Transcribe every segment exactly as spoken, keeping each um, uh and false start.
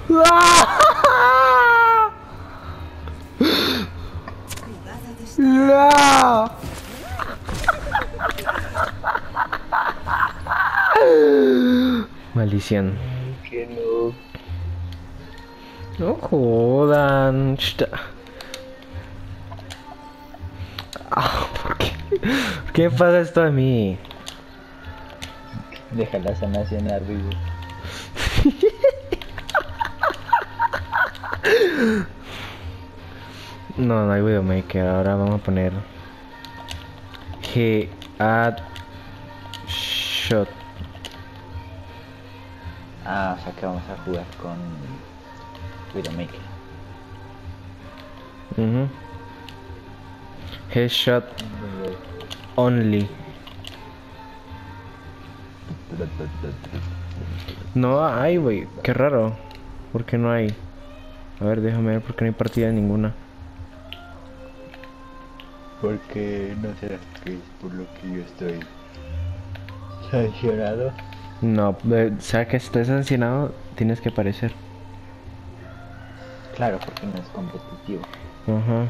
¡No! Maldición. Que no. No jodan. Ah, ¿por qué? ¿Por qué me pasa esto a mí? Deja la sanación arriba. No, no hay Widowmaker. Ahora vamos a poner He had shot. Ah, o sea que vamos a jugar con Widowmaker. Uh-huh. Headshot only. No hay, güey. Qué raro. ¿Por qué no hay? A ver, déjame ver por qué no hay partida ninguna. Porque no será que es por lo que yo estoy sancionado. No, o sea que si estás sancionado, tienes que aparecer. Claro, porque no es competitivo. Ajá.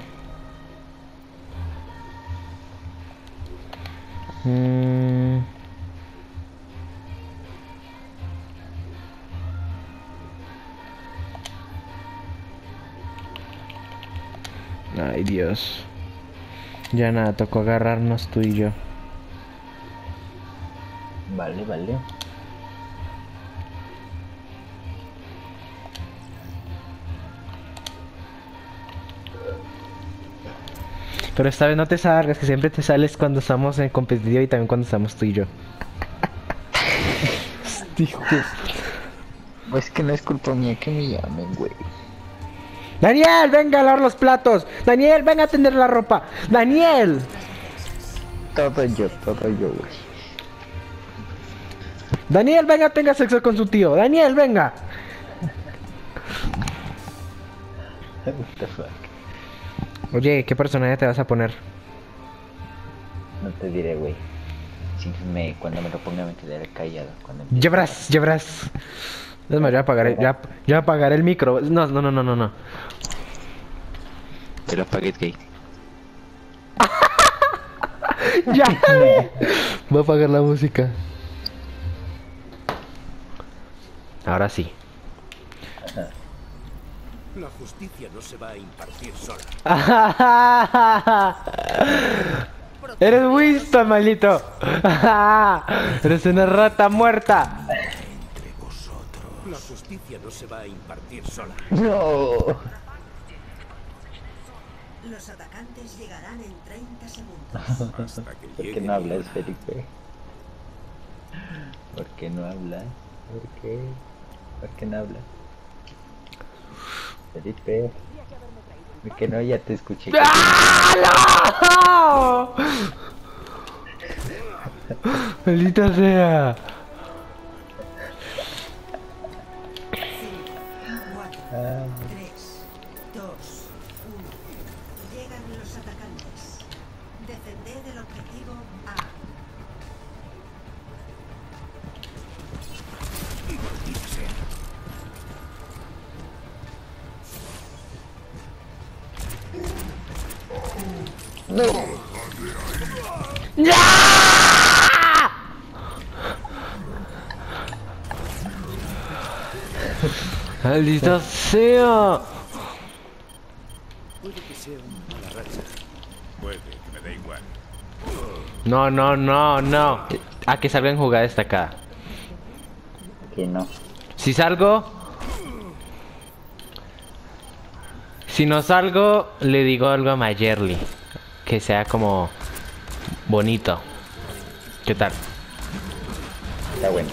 Mm. Ay, Dios. Ya nada, tocó agarrarnos tú y yo. Vale, vale. Pero esta vez no te salgas, que siempre te sales cuando estamos en competitivo y también cuando estamos tú y yo. Hijo. Pues que no es culpa mía que me llamen, güey. Daniel, venga a lavar los platos. Daniel, venga a tender la ropa. Daniel. Todo yo, todo yo, güey. Daniel, venga, tenga sexo con su tío. Daniel, venga. What the fuck. Oye, ¿qué personaje te vas a poner? No te diré, güey. Si me, cuando me lo ponga me quedaré callado. Cuando Ya verás, ya verás. Es más, ya apagaré, ya, ya apagaré el micro. No, no, no, no, no, no. Pero apagué gay. Ya. Voy a apagar la música. Ahora sí. La justicia no se va a impartir sola. Eres Winston, maldito. Eres una rata muerta. Entre vosotros. La justicia no se va a impartir sola. No. Los atacantes llegarán en treinta segundos. Hasta que ¿Por qué llegue no mi hablas, hora. Felipe? ¿Por qué no hablas? ¿Por qué? ¿Por qué no hablas? Felipe. ¿Por qué no? Ya te escuché. ¡Ah, no! Maldita sea. Ah, tres, dos, uno. Llegan los atacantes. Defended el objetivo A. no. ¡Ya! Maldita sea. Puede que sea una mala racha. Puede que me dé igual. No, no, no, no. A que salga en jugada destacada. Que no. Si salgo... Si no salgo, le digo algo a Mayerly. Que sea como... bonito. ¿Qué tal? Está bueno.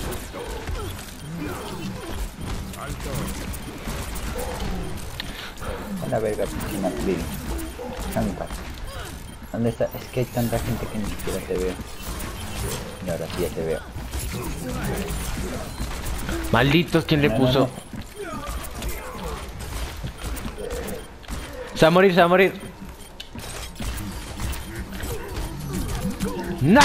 A la verga, piscina, baby. Déjame en paz. ¿Dónde está? Es que hay tanta gente que ni siquiera te veo. Y ahora sí ya te veo. Malditos, ¿quién le No, no, puso? no. Se va a morir, se va a morir. ¡No!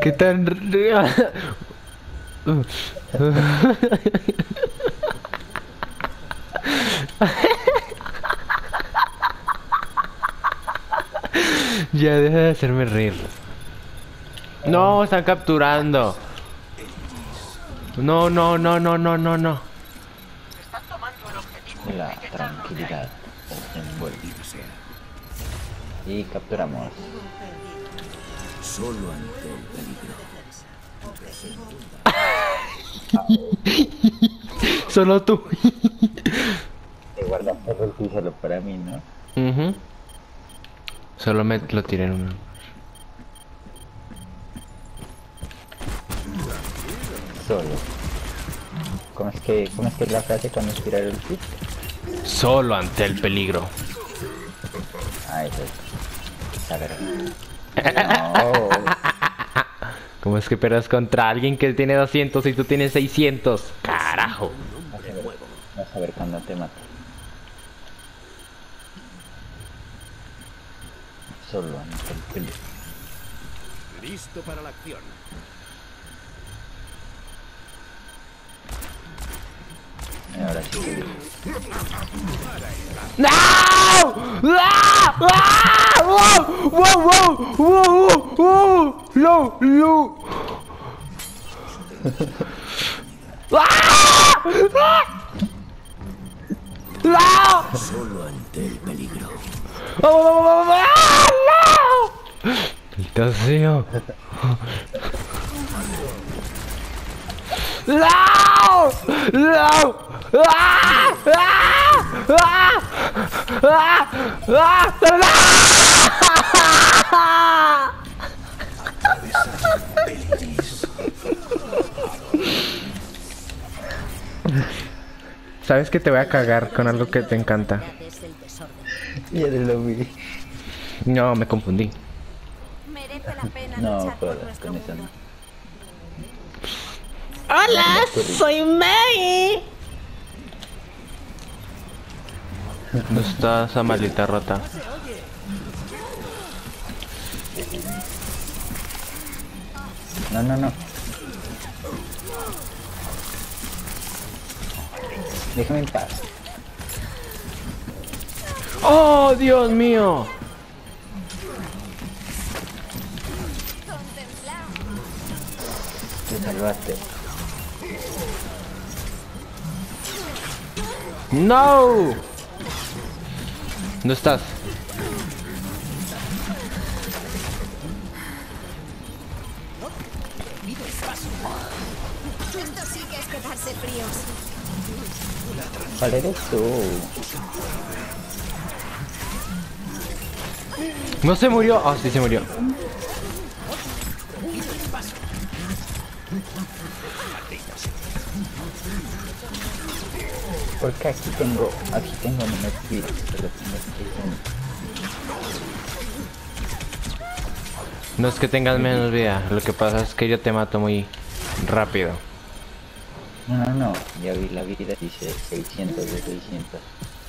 ¿Qué tan... Ya deja de hacerme reír. No, están capturando. No, no, no, no, no, no, no. La tranquilidad os envuelve. Y capturamos. Solo ante el peligro. Solo tú. Te guardas el tú solo para mí, ¿no? Ujú. Solo me lo tiré en uno. Solo. ¿Cómo es que, cómo es que es la frase cuando es tirar el kit? Solo ante el peligro. Ah, eso es. Saber. No. ¿Cómo es que peleas contra alguien que tiene doscientos y tú tienes seiscientos? Carajo. Vas a ver, vas a ver cuando te mate. Solo ante el peligro. Listo para la acción. Y ahora sí que ¡No! ¡Ah! ¡Ah! ¡Wow! ¡Wow! ¡Wow! ¡Wow! ¡Wow! ¡No! ¡No! ¡Ah! ¡Ah! ¡No! Solo ante el peligro. ¡Oh! ¡Ah! ¡No! ¡Maldito sea! ¡No! ¡No! ¡Ah! ¡Ah! ¡Ah! ¡Ah! ¡Ah! Sabes que te voy a cagar con algo que te encanta. ya te lo vi. No, me confundí. Merece la pena No, luchar por jodas, nuestro con eso mundo. no. Hola, soy May. ¿Dónde está esa maldita rota? No, no, no. Déjame en paz. ¡Oh, Dios mío! Te salvaste. ¡No! ¿Dónde estás? Esto sí que es quedarse fríos. ¿Cuál eres tú? ¿No se murió? Ah, sí se murió. Porque aquí tengo, aquí tengo menos vidas, pero tengo que... No es que tengas menos vida, lo que pasa es que yo te mato muy rápido. No, no, no, ya vi la vida, dice seiscientos de seiscientos.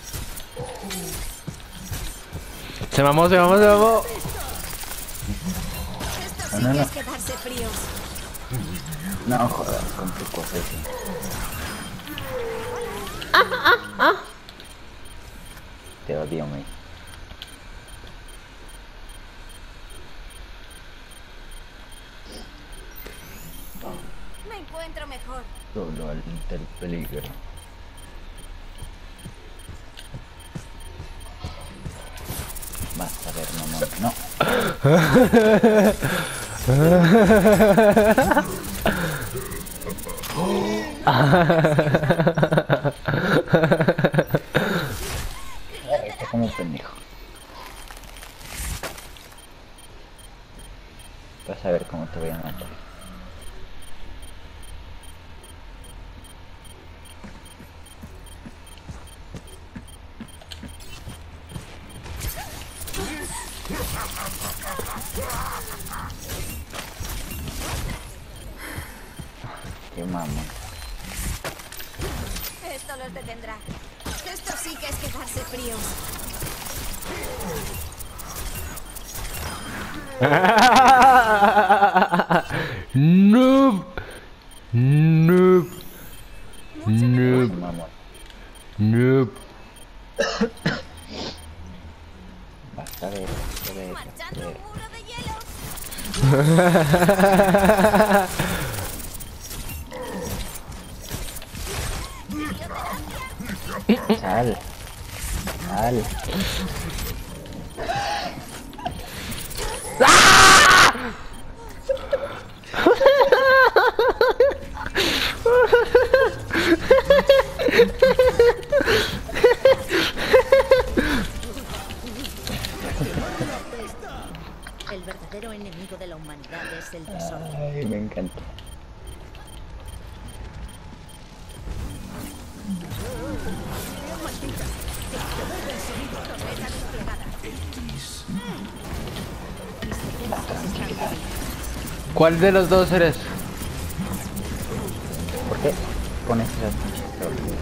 Se mamó, se mamó, se mamó. Esto sí No, no, que no. es quedarse fríos. No jodas con tu cosa así. Te odio, May. Me encuentro mejor. Solo ante el peligro. Vas a ver, mamón. No. Está como un pendejo. Vas a ver cómo te voy a matar. Qué mamón. Esto los detendrá. Esto sí que es quedarse fríos. Noob. Noob. Noob. Mamón. Noob. Vas a ver, vas a ver, vas a Marchando ver. un muro de hielo. Sal. Sal. El verdadero enemigo de la humanidad es el desorden. Ay, me encanta. ¿Cuál de los dos eres? ¿Por qué pones esas pinches torres?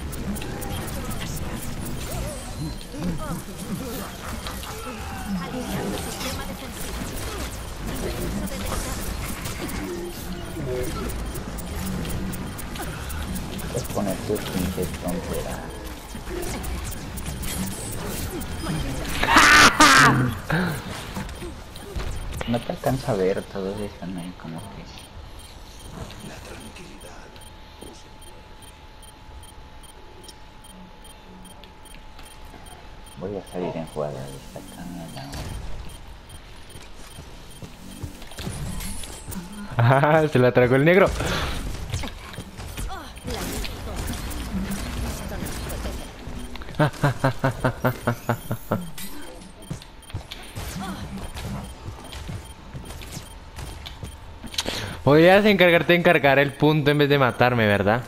Puedes poner tus pinches tonteras. No te alcanza a ver, todos están ahí como que... Voy a salir en jugada de esta cámara. Ah, se la tragó el negro. Podrías encargarte de encargar el punto en vez de matarme, ¿verdad?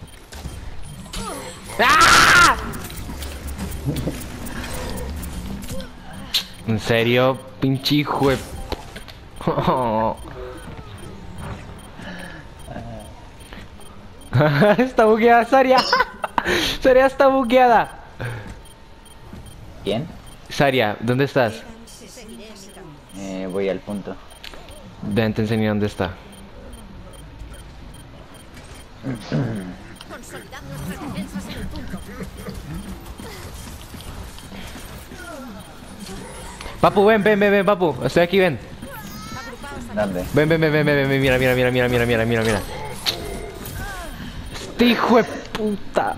¡Ah! En serio, pinche hijo de... Está bugueada, Saria. Saria está bugueada. ¿Quién? Saria, ¿dónde estás? Seguiré ese camino. Eh, voy al punto. Ven, te enseño dónde está. Consolidad nuestras defensas en el punto. Papu, ven, ven, ven, ven, Papu. Estoy aquí, ven. ¿Dónde? Ven, ven, ven, ven, ven, ven, mira, mira, mira, mira, mira, mira, mira, mira. Este hijo de puta.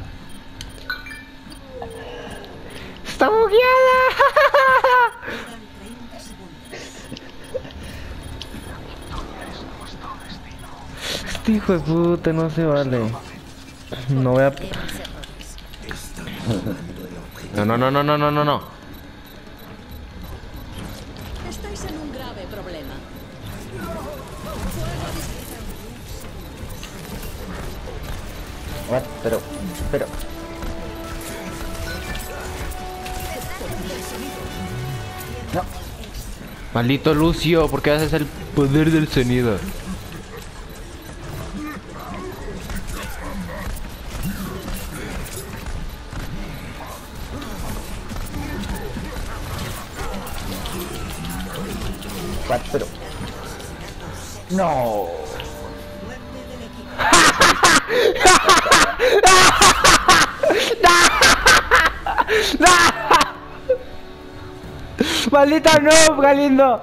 Está bugueada. Este hijo de puta no se vale. No voy a... No, no, no, no, no, no, no, no. Estáis en un grave problema. What? Pero, pero... No. Maldito Lucio, ¿por qué haces el poder del sonido? What? Pero... No. ¡Maldita no, Galindo!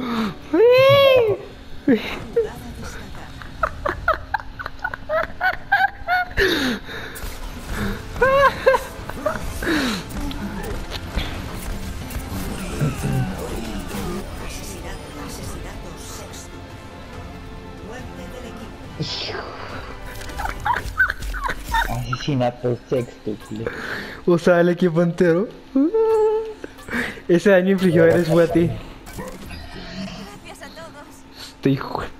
Asesinato sexto. Muerte del equipo. Asesinato sextuple. Usa el equipo entero. Ese daño infligió eres fue a ti. Gracias a todos. Este hijo de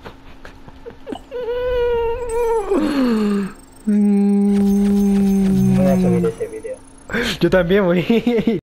Voy a subir ese video. Yo también, güey.